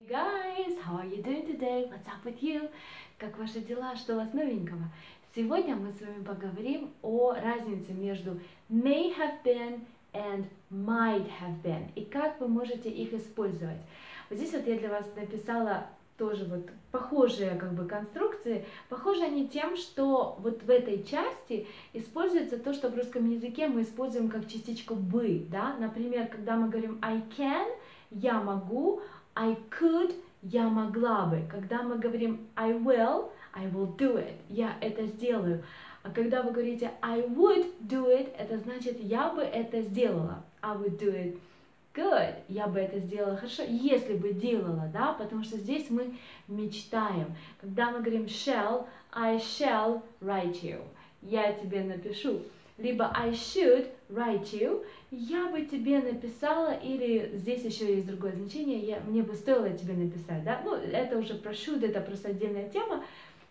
Guys, how are you doing today? What's up with you? Как ваши дела? Что у вас новенького? Сегодня мы с вами поговорим о разнице между may have been and might have been и как вы можете их использовать. Вот здесь вот я для вас написала тоже вот похожие конструкции. Похожи они тем, что вот в этой части используется то, что в русском языке мы используем как частичку бы, да? Например, когда мы говорим I can, я могу, I could, я могла бы. Когда мы говорим I will do it, я это сделаю. А когда вы говорите I would do it, это значит я бы это сделала. I would do it good, я бы это сделала хорошо, если бы делала, да, потому что здесь мы мечтаем. Когда мы говорим I shall write you, я тебе напишу. Либо I should write you, я бы тебе написала, или здесь еще есть другое значение, мне бы стоило тебе написать, да, ну, это уже про should, это просто отдельная тема.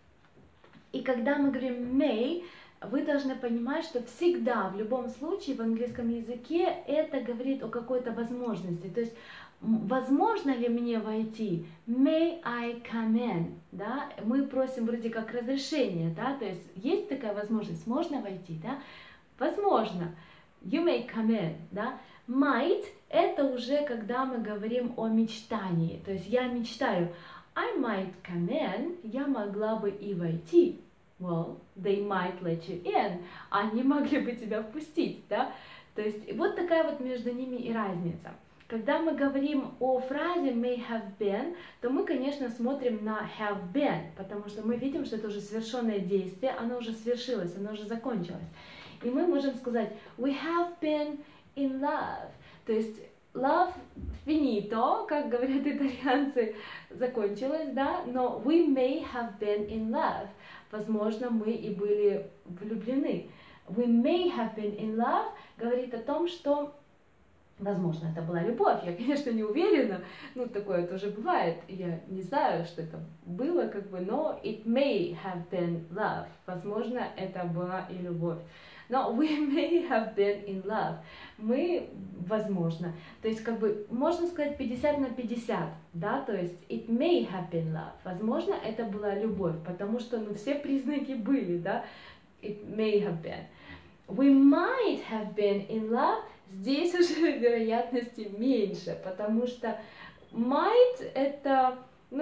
И когда мы говорим may, вы должны понимать, что всегда, в любом случае, в английском языке это говорит о какой-то возможности, то есть возможно ли мне войти? May I come in? Да? Мы просим вроде как разрешение, да? То есть такая возможность, можно войти, да? Возможно. You may come in, да? Might – это уже когда мы говорим о мечтании, то есть я мечтаю. I might come in, я могла бы и войти. Well, they might let you in. Они могли бы тебя впустить, да? То есть вот такая вот между ними и разница. Когда мы говорим о фразе may have been, то мы, конечно, смотрим на have been, потому что мы видим, что это уже совершенное действие, оно уже свершилось, оно уже закончилось. И мы можем сказать we have been in love, то есть love finito, как говорят итальянцы, закончилось, да, но we may have been in love, возможно, мы и были влюблены. We may have been in love говорит о том, что, возможно, это была любовь, я, конечно, не уверена, ну, такое тоже бывает, я не знаю, что это было, но it may have been love, возможно, это была и любовь. Но we may have been in love. Мы, возможно, то есть можно сказать 50 на 50, да, то есть it may have been love. Возможно, это была любовь, потому что, все признаки были, да, it may have been. We might have been in love, здесь уже вероятности меньше, потому что might это,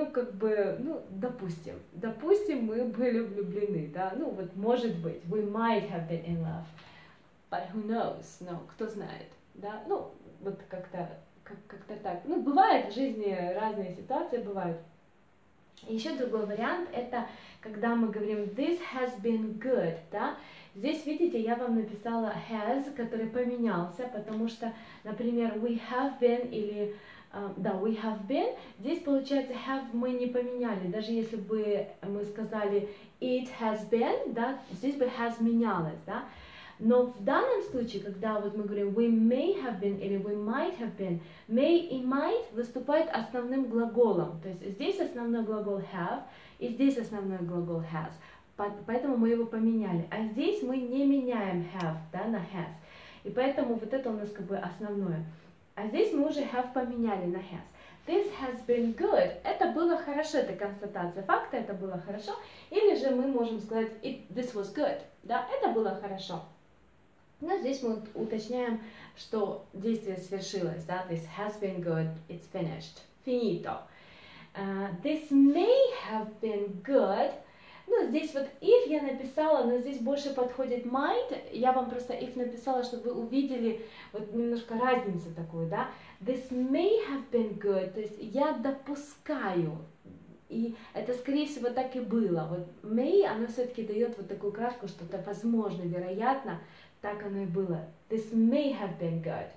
допустим, мы были влюблены, да, может быть, we might have been in love, but who knows, кто знает, да, как-то так, бывает в жизни разные ситуации, бывают. Еще другой вариант, это когда мы говорим this has been good, да, здесь, видите, я вам написала has, который поменялся, потому что, например, we have been или да, we have been, здесь получается have мы не поменяли, даже если бы мы сказали it has been, да, здесь бы has менялось, да, но в данном случае, когда мы говорим we may have been или we might have been, may и might выступают основным глаголом, то есть здесь основной глагол have и здесь основной глагол has, поэтому мы его поменяли, а здесь мы не меняем have, да, на has, и поэтому вот это у нас основное. А здесь мы уже have поменяли на has. This has been good. Это было хорошо, это констатация факта, это было хорошо. Или же мы можем сказать this was good. Да, это было хорошо. Но здесь мы уточняем, что действие свершилось. Да? This has been good, it's finished. Finito. This may have been good. Здесь if я написала, но здесь больше подходит might, я вам просто if написала, чтобы вы увидели немножко разницу такую, да. This may have been good, то есть я допускаю, и это скорее всего так и было. May, оно все-таки дает такую краску, что это возможно, вероятно, так оно и было. This may have been good.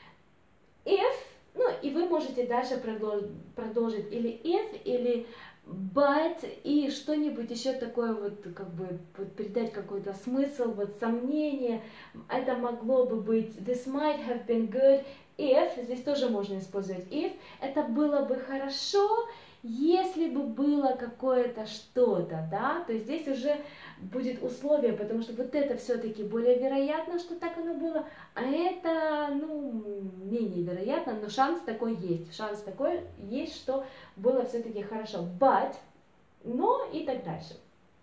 If, и вы можете дальше продолжить или if, или but и что-нибудь еще такое придать какой-то смысл, сомнение, это могло бы быть this might have been good if, здесь тоже можно использовать if, это было бы хорошо, если бы было какое-то что-то, да, то есть здесь уже будет условие, потому что вот это все-таки более вероятно, что так оно было, а это, ну, менее вероятно, но шанс такой есть, что было все-таки хорошо, but, но и так дальше.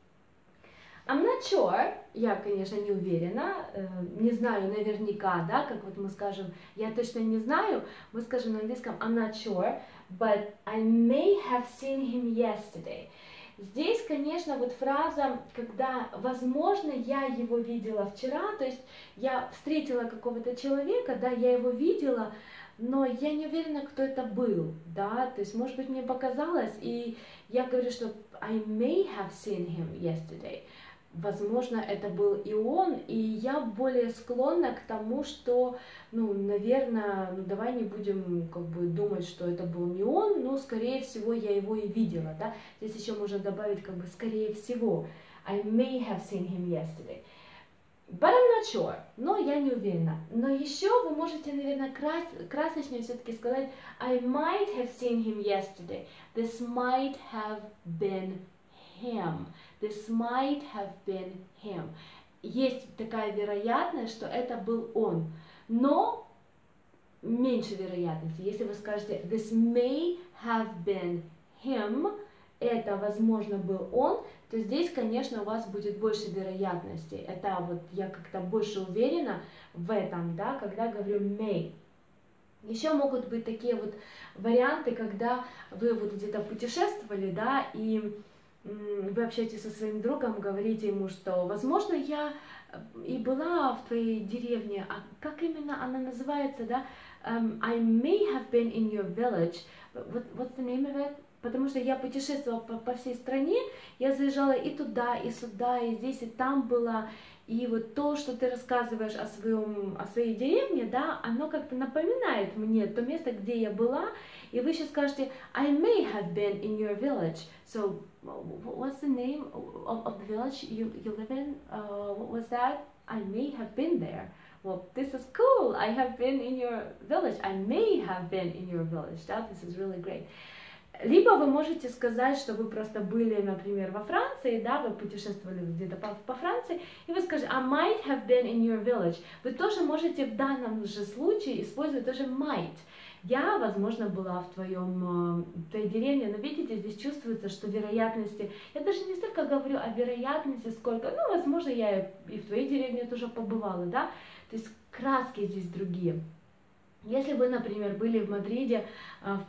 I'm not sure, я, конечно, не уверена, не знаю наверняка, да, как вот мы скажем, я точно не знаю, мы скажем на английском I'm not sure, but I may have seen him yesterday. Здесь, конечно, вот фраза, когда, возможно, я его видела вчера, то есть я встретила какого-то человека, да, я его видела, но я не уверена, кто это был, да, то есть, может быть, мне показалось, и я говорю, что I may have seen him yesterday. Возможно, это был и он, и я более склонна к тому, что, ну, наверное, ну, давай не будем, как бы, думать, что это был не он, но, скорее всего, я его и видела, да. Здесь еще можно добавить, как бы, скорее всего. I may have seen him yesterday. But I'm not sure, но я не уверена. Но еще вы можете, наверное, красочнее все-таки сказать I might have seen him yesterday. This might have been him. This might have been him. Есть такая вероятность, что это был он, но меньше вероятности. Если вы скажете this may have been him, это, возможно, был он, то здесь, конечно, у вас будет больше вероятности. Это вот я как-то больше уверена в этом, да, когда говорю may. Еще могут быть такие вот варианты, когда вы вот где-то путешествовали, да, и вы общаетесь со своим другом, говорите ему, что, возможно, я и была в твоей деревне, а как именно она называется, да? I may have been in your village. What's the name of it? Потому что я путешествовала по всей стране, я заезжала и туда, и сюда, и здесь, и там была. И вот то, что ты рассказываешь о своей деревне, да, оно как-то напоминает мне то место, где я была. И вы сейчас скажете, I may have been in your village. So, what's the name of the village you live in? What was that? I may have been there. Well, this is cool. I have been in your village. I may have been in your village. Да? This is really great. Либо вы можете сказать, что вы просто были, например, во Франции, да, вы путешествовали где-то по Франции, и вы скажете, I might have been in your village. Вы тоже можете в данном же случае использовать тоже might. Я, возможно, была в твоей деревне, но видите, здесь чувствуется, что вероятности, я даже не столько говорю о вероятности, сколько, ну, возможно, я и в твоей деревне тоже побывала, да, то есть краски здесь другие. Если вы, например, были в Мадриде в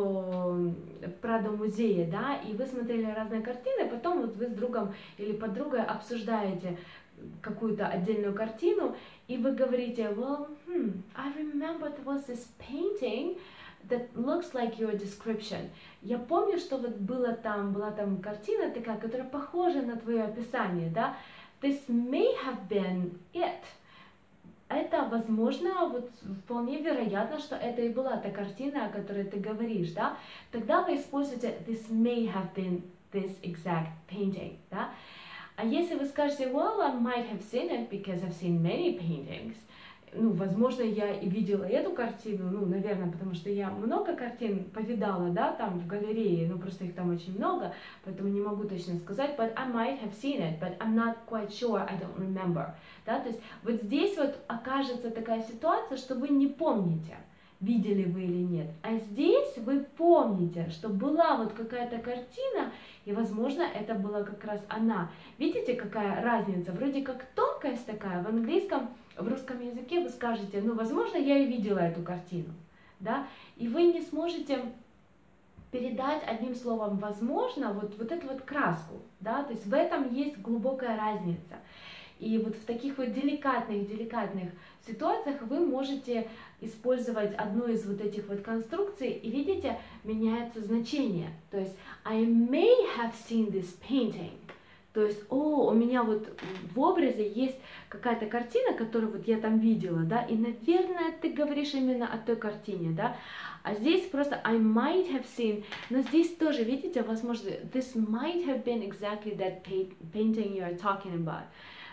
Прадо музее, да, и вы смотрели разные картины, потом вот вы с другом или подругой обсуждаете какую-то отдельную картину, и вы говорите, well, I remember there was this painting that looks like your description. Я помню, что вот была там картина такая, которая похожа на твое описание, да. This may have been it. Это, возможно, вот вполне вероятно, что это и была та картина, о которой ты говоришь, да. Тогда вы используете this may have been this exact painting, да. А если вы скажете, well, I might have seen it because I've seen many paintings, ну, возможно, я и видела эту картину, ну, наверное, потому что я много картин повидала, да, там в галерее, ну, просто их там очень много, поэтому не могу точно сказать, but I might have seen it, but I'm not quite sure, I don't remember, да, то есть вот здесь вот окажется такая ситуация, что вы не помните, видели вы или нет, а здесь вы помните, что была вот какая-то картина, и, возможно, это была как раз она. Видите, какая разница? Вроде как тонкость такая, в английском, в русском языке вы скажете, ну, возможно, я и видела эту картину, да, и вы не сможете передать одним словом «возможно» вот эту вот краску, да, то есть в этом есть глубокая разница. И вот в таких вот деликатных ситуациях вы можете использовать одну из вот этих вот конструкций, и видите, меняется значение. То есть I may have seen this painting. То есть, у меня вот в образе есть какая-то картина, которую вот я там видела, да, и, наверное, ты говоришь именно о той картине, да. А здесь просто I might have seen, но здесь тоже, видите, возможно, this might have been exactly that painting you are talking about.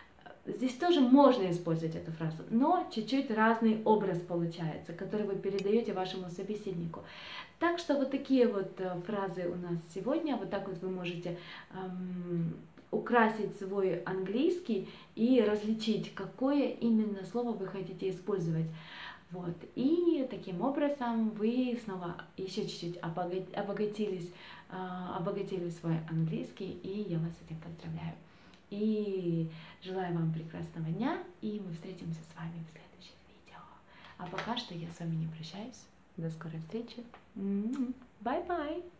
здесь тоже можно использовать эту фразу, но чуть-чуть разный образ получается, который вы передаете вашему собеседнику. Так что вот такие вот фразы у нас сегодня, вот так вот вы можете украсить свой английский и различить, какое именно слово вы хотите использовать. Вот. И таким образом вы снова еще чуть-чуть обогатили свой английский, и я вас с этим поздравляю. И желаю вам прекрасного дня, и мы встретимся с вами в следующих видео. А пока что я с вами не прощаюсь. До скорой встречи. Bye-bye!